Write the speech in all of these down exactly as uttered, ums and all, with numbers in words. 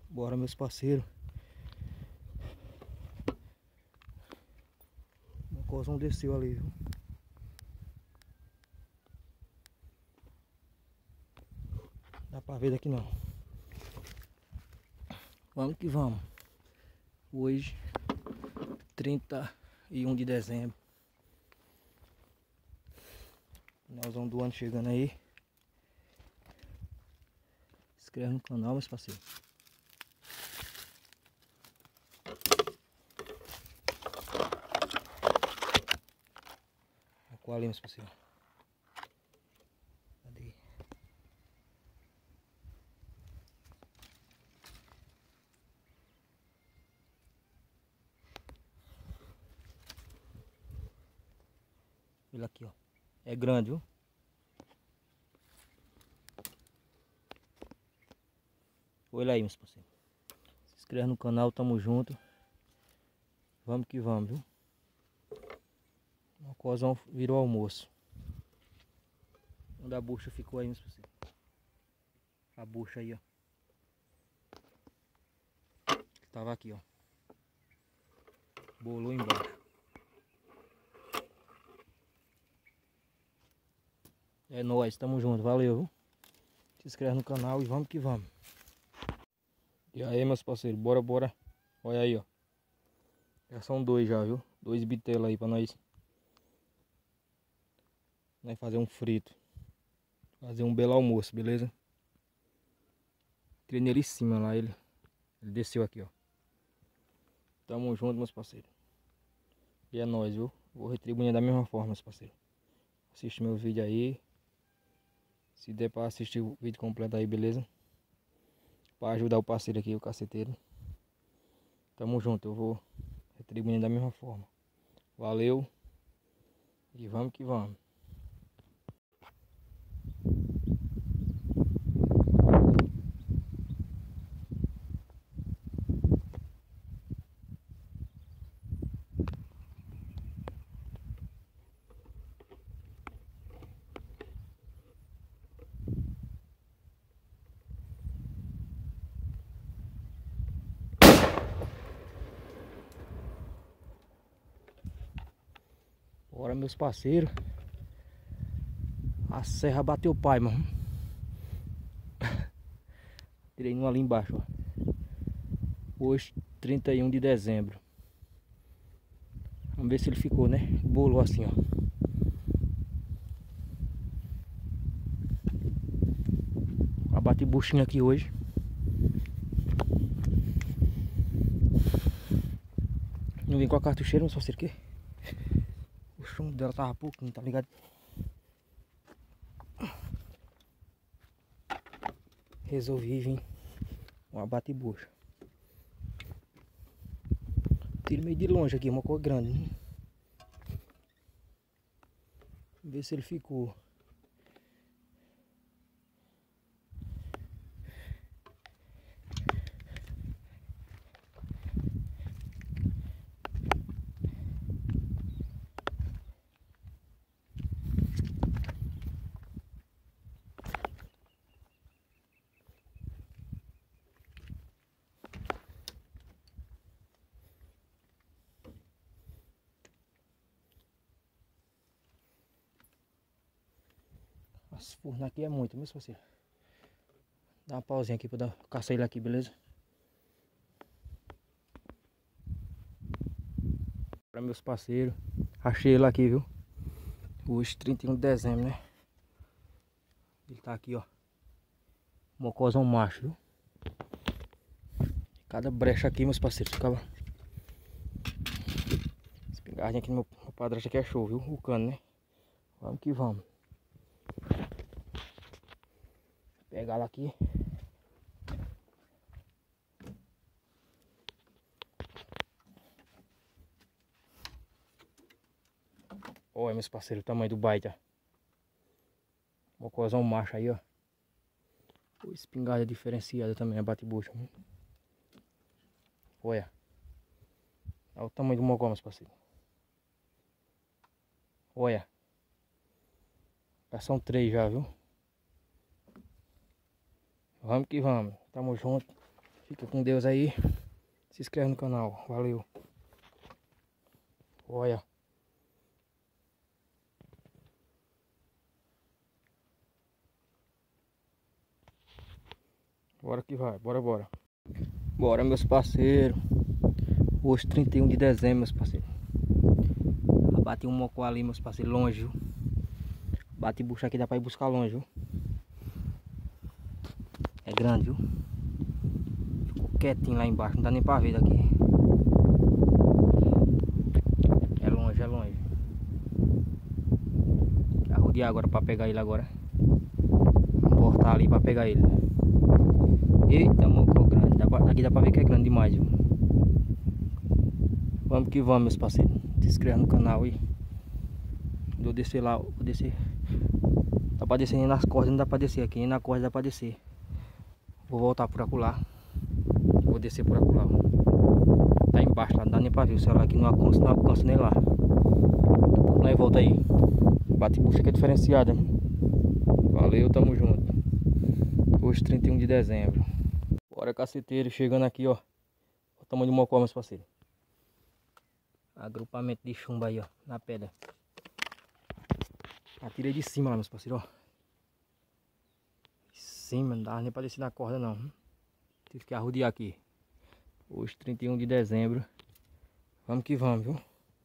Bora, meus parceiros. O mocózão desceu ali, viu? Dá pra ver daqui não. Vamos que vamos. Hoje, trinta e um de dezembro. Finalzão do ano chegando aí. Se inscreve no canal, meus parceiros. Qual ali, meus parceiros? Cadê? Ele aqui, ó. É grande, viu? Olha aí, meus parceiros. Se inscreve no canal, tamo junto. Vamos que vamos, viu? O mocózão virou almoço. Onde a bucha ficou aí, meus parceiros? A bucha aí, ó. Tava aqui, ó. Bolou embaixo. É nóis, tamo junto, valeu, viu? Se inscreve no canal e vamos que vamos. E aí, meus parceiros, bora, bora. Olha aí, ó. Já são dois já, viu? Dois bitelos aí pra nós. Nós fazer um frito. Fazer um belo almoço, beleza? Tirei nele em cima lá, ele. Ele desceu aqui, ó. Tamo junto, meus parceiros. E é nóis, viu? Vou retribuir da mesma forma, meus parceiros. Assiste meu vídeo aí. Se der pra assistir o vídeo completo aí, beleza? Pra ajudar o parceiro aqui, o caceteiro. Tamo junto, eu vou retribuindo da mesma forma. Valeu. E vamos que vamos. Bora, meus parceiros. A serra bateu o pai, mano. Tirei um ali embaixo, ó. Hoje, trinta e um de dezembro. Vamos ver se ele ficou, né? Bolou assim, ó. Abate buchinha aqui hoje. Não vem com a cartucheira, não só sei o quê. O chumbo dela tava pouquinho, tá ligado? Resolvi vir um abate bucha. Tiro meio de longe aqui, uma cor grande, né? Ver se ele ficou. Esse forno aqui é muito, meus parceiros. Dá uma pausinha aqui pra dar, caçar ele aqui, beleza? Para meus parceiros. Achei ele aqui, viu? Hoje, trinta e um de dezembro, né? Ele tá aqui, ó. Mocózão macho, viu? Cada brecha aqui, meus parceiros, ficava. Espingardinha aqui no meu, meu padrasto aqui é show, viu? O cano, né? Vamos que vamos. Pegar ela aqui. Olha, meus parceiros, o tamanho do baita. Mocózão macho aí, ó. O espingarda diferenciada também, a bate-bucha. Olha. Olha o tamanho do mocó, meus parceiros. Olha. Já são três já, viu? Vamos que vamos. Tamo junto. Fica com Deus aí. Se inscreve no canal. Valeu. Olha. Bora que vai. Bora, bora. Bora, meus parceiros. Hoje, trinta e um de dezembro, meus parceiros. Bati um mocó ali, meus parceiros, longe, viu? Bate bucha aqui, dá pra ir buscar longe, viu? É grande, viu? Ficou quietinho lá embaixo, não dá nem pra ver daqui. É longe, é longe. Arrodear agora pra pegar ele agora. Vamos voltar ali pra pegar ele. Eita, mocó grande. Dá pra, aqui dá pra ver que é grande demais, viu? Vamos que vamos, meus parceiros. Se inscreva no canal aí. Vou descer lá, vou descer. Dá pra descer nem nas cordas, não dá pra descer aqui. Nem na corda dá pra descer. Vou voltar por acolá. Vou descer por acolá. Tá embaixo lá, não dá nem pra ver. O celular aqui não alcança, não alcança nem lá. Nós volta aí. Bate bucha que é diferenciada. Valeu, tamo junto. Hoje, trinta e um de dezembro. Bora, caceteiro. Chegando aqui, ó. O tamanho do mocó, meus parceiros. Agrupamento de chumbo aí, ó. Na pedra. Atirei de cima lá, meus parceiros, ó. De cima, não dava nem pra descer na corda, não. Tive que arrodear aqui. Hoje, trinta e um de dezembro. Vamos que vamos, viu?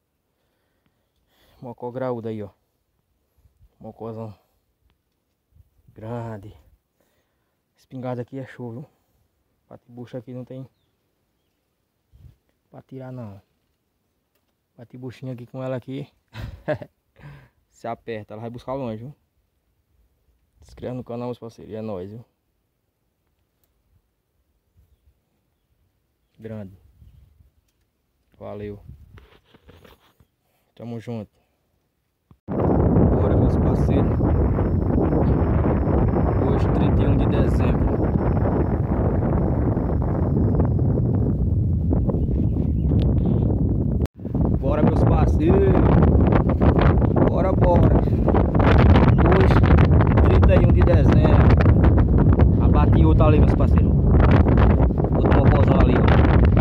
Mocó graúdo aí, ó. Mocózão grande. Espingarda aqui é show, viu? Bate bucha aqui não tem pra tirar, não. Bate buchinha aqui com ela aqui. Se aperta, ela vai buscar longe, viu? Se inscreve no canal, meus parceiros. E é nóis, viu? Grande. Valeu. Tamo junto. Bora, meus parceiros. Hoje, trinta e um de dezembro. Bora, meus parceiros. Bora, bora. Hoje, trinta e um de dezembro. Abati outro ali, meus parceiros. Outro mocózão ali, ó.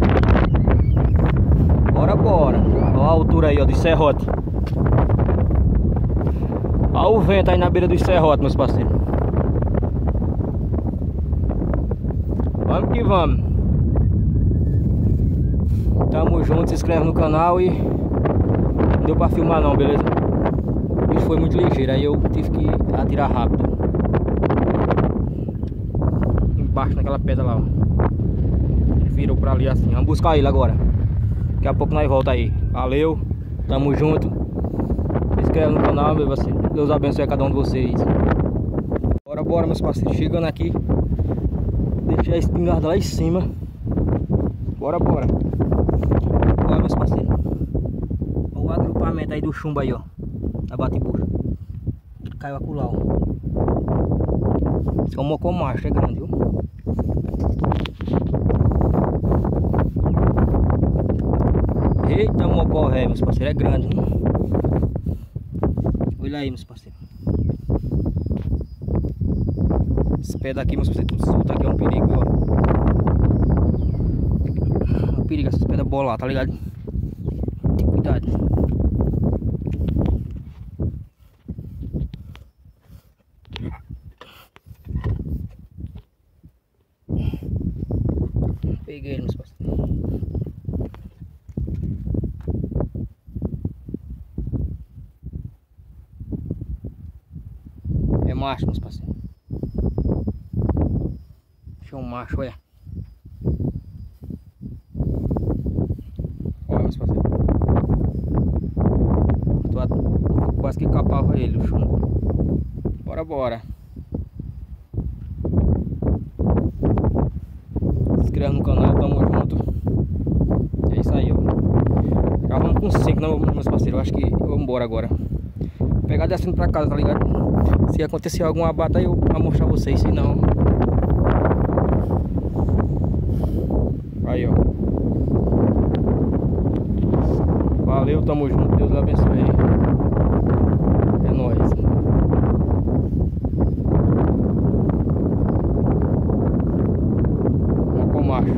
Bora, bora. Olha a altura aí, ó, do serrote. Olha o vento aí na beira do serrote, meus parceiros. Vamos que vamos. Tamo junto, se inscreve no canal e... Não deu pra filmar não, beleza? O bicho foi muito ligeiro, aí eu tive que atirar rápido. Embaixo naquela pedra lá, ó. Virou pra ali assim. Vamos buscar ele agora. Daqui a pouco nós volta aí. Valeu, tamo junto. Se inscreve no canal, meu parceiro. Deus abençoe a cada um de vocês. Bora, bora, meus parceiros. Chegando aqui. Deixei a espingarda lá em cima. Bora, bora. Bora, meus parceiros. Olha o agrupamento aí do chumbo aí, ó. Da bate-bucha. Caiu acolá, ó. Esse é um mocó macho, é grande, viu? Eita, mocó velho, meus parceiros, é grande, viu? Olha aí, meus parceiros. Esse pé daqui, meus parceiros, tudo solto aqui, é um perigo, ó. É um perigo essas pedras bolar, tá ligado? Tem cuidado. Peguei ele, meus parceiros. É macho, meus parceiros. Deixa um macho, olha. Olha, meus parceiros. Tô quase que capava ele, o chumbo. Bora, bora. Se inscreve no canal, tamo junto. É isso aí, ó. Gravando com cinco, não, meus parceiros. Eu acho que vamos embora agora. Vou pegar descendo pra casa, tá ligado? Se acontecer alguma abata, eu vou mostrar vocês. Se não, aí, ó. Valeu, tamo junto. Deus abençoe. É nóis. Vamos com macho.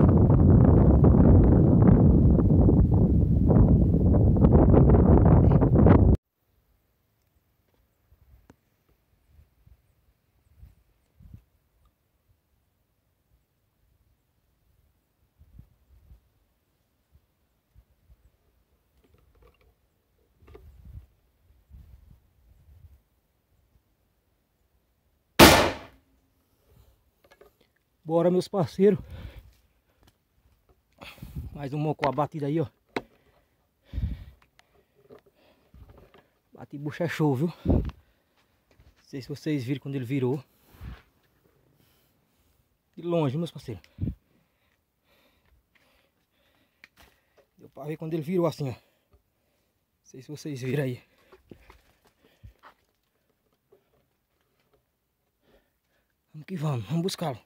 Bora, meus parceiros. Mais um mocó abatido aí, ó. Bate bucha é show, viu? Não sei se vocês viram quando ele virou. De longe, meus parceiros. Deu pra ver quando ele virou assim, ó. Não sei se vocês viram aí. Vamos que vamos, vamos buscá-lo.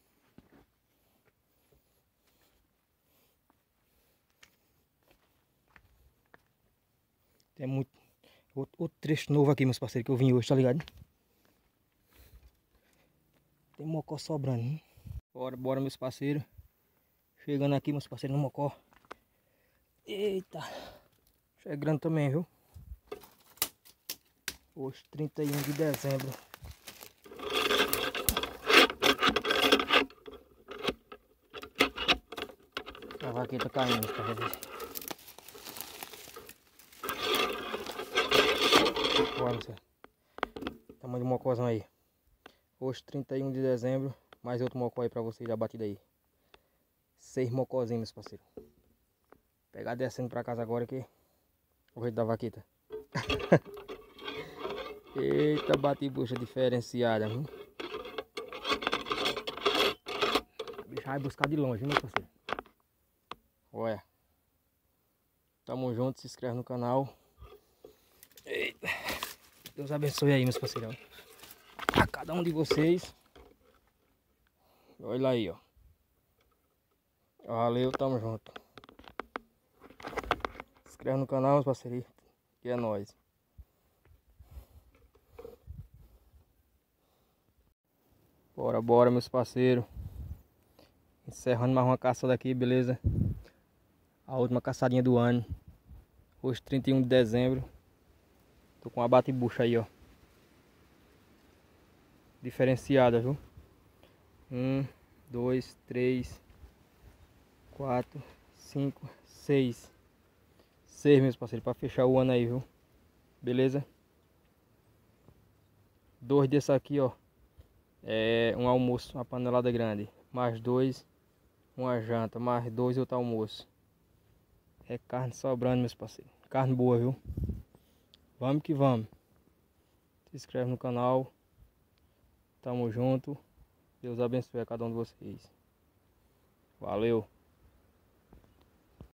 Tem muito... Outro, outro trecho novo aqui, meus parceiros, que eu vim hoje, tá ligado? Tem mocó sobrando, hein? Bora, bora, meus parceiros. Chegando aqui, meus parceiros, no mocó. Eita! Chegando também, viu? Hoje, trinta e um de dezembro. A vaqueta caindo, meus parceiros. Olha só. Tamanho do mocózão aí. Hoje, trinta e um de dezembro. Mais outro mocó aí pra vocês da batida aí. Seis mocózinhos, meus parceiros. Pegar descendo pra casa agora que o jeito da vaqueta. Eita, bate bucha diferenciada, viu? O bicho vai buscar de longe, viu, meu parceiro? Olha. Tamo junto, se inscreve no canal. Eita. Deus abençoe aí, meus parceirão. A cada um de vocês. Olha aí, ó. Valeu, tamo junto. Se inscreve no canal, meus parceiros. Que é nóis. Bora, bora, meus parceiros. Encerrando mais uma caçada aqui, beleza? A última caçadinha do ano. Hoje, trinta e um de dezembro. Tô com uma bate-bucha aí, ó. Diferenciada, viu? Um, dois, três, quatro, cinco, seis. Seis, meus parceiros, pra fechar o ano aí, viu? Beleza? Dois desses aqui, ó. É um almoço, uma panelada grande. Mais dois, uma janta. Mais dois, outro almoço. É carne sobrando, meus parceiros. Carne boa, viu? Vamos que vamos. Se inscreve no canal. Tamo junto. Deus abençoe a cada um de vocês. Valeu.